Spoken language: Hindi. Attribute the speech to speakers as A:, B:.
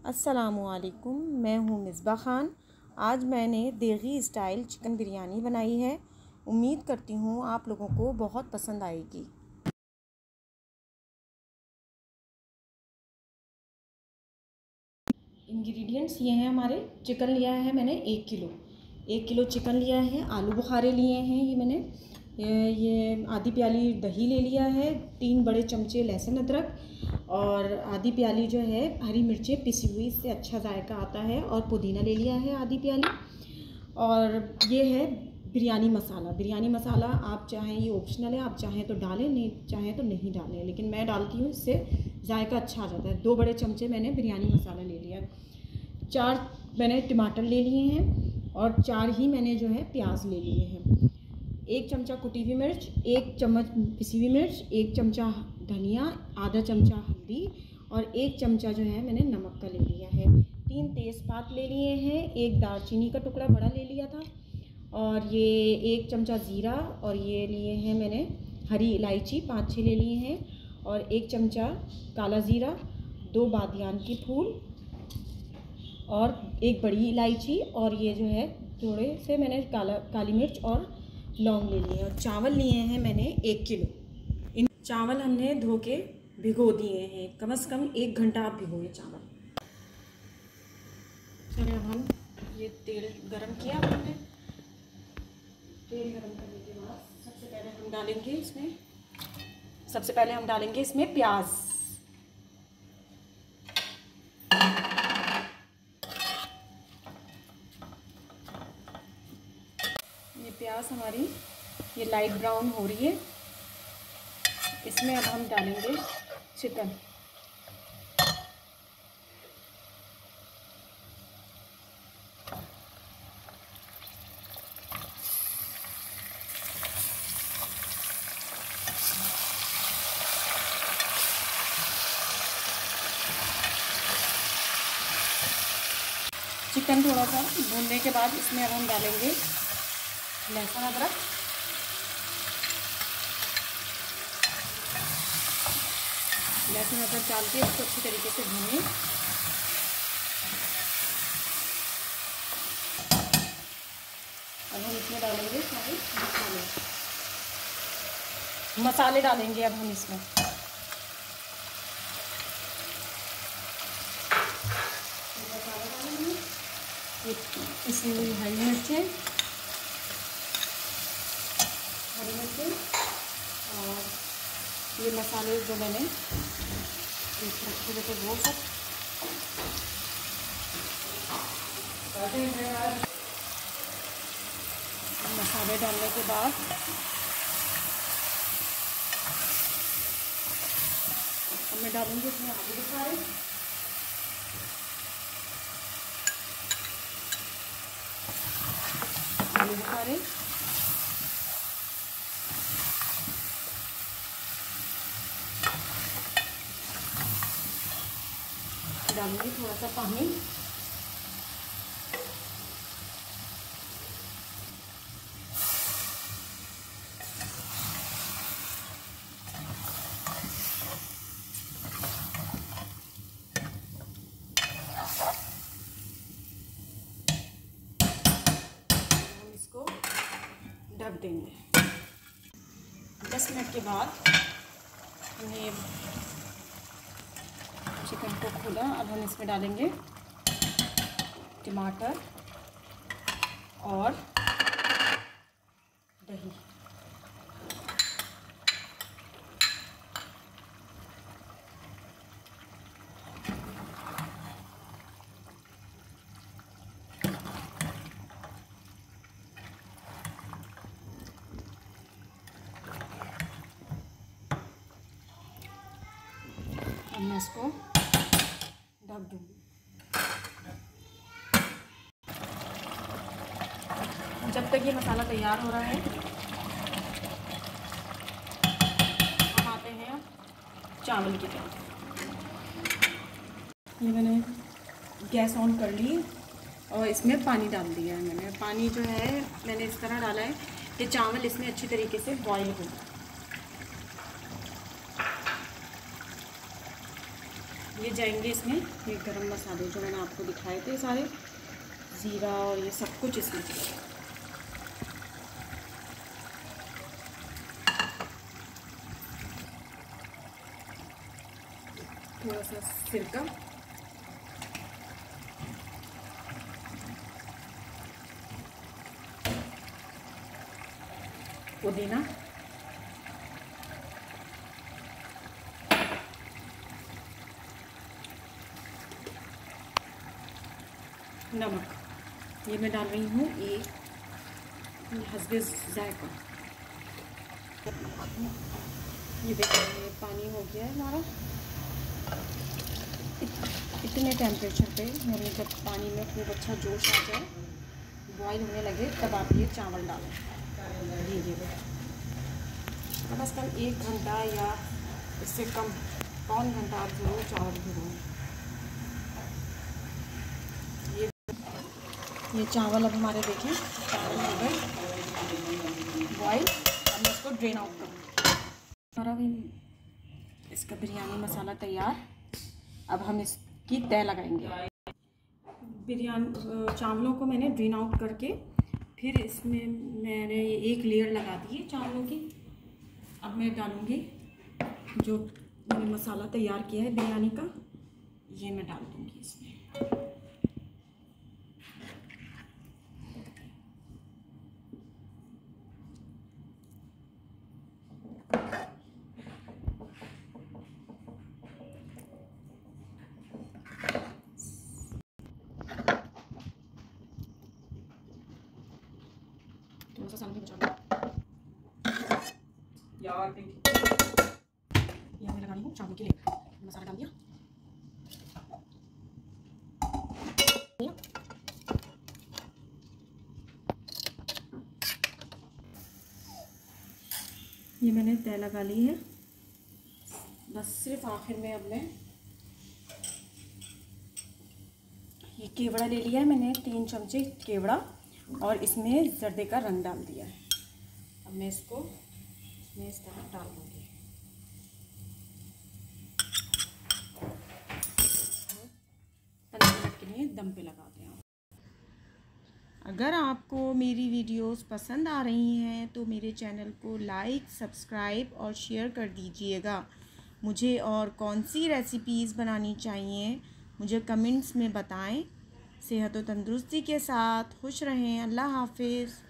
A: अस्सलामुअलैकुम, मैं हूँ मिसबा ख़ान। आज मैंने देगी स्टाइल चिकन बिरयानी बनाई है। उम्मीद करती हूँ आप लोगों को बहुत पसंद आएगी। इंग्रेडिएंट्स ये हैं हमारे। चिकन लिया है मैंने 1 किलो चिकन लिया है। आलू बुखारे लिए हैं ये मैंने। ये आधी प्याली दही ले लिया है। 3 बड़े चमचे लहसुन अदरक और आधी प्याली जो है हरी मिर्चें पिसी हुई, इससे अच्छा जायका आता है। और पुदीना ले लिया है आधी प्याली। और ये है बिरयानी मसाला। बिरयानी मसाला आप चाहें, ये ऑप्शनल है, आप चाहें तो डालें, नहीं चाहें तो नहीं डालें, लेकिन मैं डालती हूँ, इससे जायका अच्छा आ जाता है। 2 बड़े चमचे मैंने बिरयानी मसाला ले लिया। 4 मैंने टमाटर ले लिए हैं और 4 ही मैंने जो है प्याज ले लिए हैं। 1 चमचा कुटी हुई मिर्च, 1 चम्मच पिसी हुई मिर्च, 1 चमचा धनिया, आधा चमचा हल्दी और 1 चमचा जो है मैंने नमक का ले लिया है। 3 तेज़पात ले लिए हैं, 1 दालचीनी का टुकड़ा बड़ा ले लिया था और ये 1 चमचा ज़ीरा और ये लिए हैं मैंने हरी इलायची 5-6 ले लिए हैं और 1 चमचा काला ज़ीरा, 2 बादियान के फूल और 1 बड़ी इलायची और ये जो है थोड़े से मैंने काली मिर्च और लौंग ले लिए। और चावल लिए हैं मैंने 1 किलो। इन चावल हमने धो के भिगो दिए हैं, कम से कम 1 घंटा आप भिगोए चावल। चलिए अब हम ये तेल गरम किया हमने। तेल गरम करने के बाद सबसे पहले हम डालेंगे इसमें प्याज। ये प्याज हमारी ये लाइट ब्राउन हो रही है। इसमें अब हम डालेंगे चिकन। चिकन थोड़ा सा भूनने के बाद इसमें अब हम डालेंगे लहसुन अदरक। लहसुन अदरक डाल के इसको अच्छी तरीके से भूनें। अब हम इसमें डालेंगे सारे मसाले डालेंगे। अब हम इसमें मसाले डालेंगे, इसमें हरी मिर्चें और ये मसाले जो मैंने रखे थे वो सब। मसाले डालने के बाद मैं डालूंगी इसमें आलू बुखारे। डालूंगी थोड़ा सा पानी। हम इसको ढक देंगे। 10 मिनट के बाद हमने चिकन को खोला। अब हम इसमें डालेंगे टमाटर और दही। अब मैं इसको ढक दूँगी। जब तक ये मसाला तैयार हो रहा है, हम आते हैं चावल की तरफ। ये मैंने गैस ऑन कर ली और इसमें पानी डाल दिया है मैंने। पानी जो है मैंने इस तरह डाला है कि चावल इसमें अच्छी तरीके से बॉईल हो। ये जाएंगे इसमें ये गरम मसाले जो मैंने आपको दिखाए थे सारे, ज़ीरा और ये सब कुछ इसमें। थोड़ा सा सिरका, पुदीना, नमक, ये मैं डाल रही हूँ एक हस्बे जायका। ये देखिए ये पानी हो गया है हमारा। इतने टेम्परेचर पे यानी जब पानी में खूब अच्छा जोश आ जाए, बॉईल होने लगे, तब आप ये चावल डालें धीरे। कम से कम 1 घंटा या इससे कम पौन घंटा आप ज़रूर चावल भिगोएं। ये चावल अब हमारे देखें चावल हो गए बॉईल। अब मैं इसको ड्रेन आउट करूँगी। हमारा भी इसका बिरयानी मसाला तैयार। अब हम इसकी तह लगाएंगे। बिरयानी चावलों को मैंने ड्रेन आउट करके फिर इसमें मैंने एक लेयर लगा दी है चावलों की। अब मैं डालूँगी जो मैंने मसाला तैयार किया है बिरयानी का, ये मैं डाल दूँगी इसमें। थोड़ा सा सामने बचा यार, ये मैं लगा रही हूँ चावल के लिए। मसाला डाल दिया। ये मैंने तय लगा ली है। बस सिर्फ आखिर में अब मैं ये केवड़ा ले लिया है मैंने, 3 चमचे केवड़ा, और इसमें जर्दे का रंग डाल दिया है। अब मैं इसको इसमें इस तरह डाल दूँगी। 15 मिनट के लिए दम पे लगा दें। अगर आपको मेरी वीडियोस पसंद आ रही हैं तो मेरे चैनल को लाइक, सब्सक्राइब और शेयर कर दीजिएगा। मुझे और कौन सी रेसिपीज़ बनानी चाहिए मुझे कमेंट्स में बताएं। सेहत और तंदुरुस्ती के साथ खुश रहें। अल्लाह हाफिज़।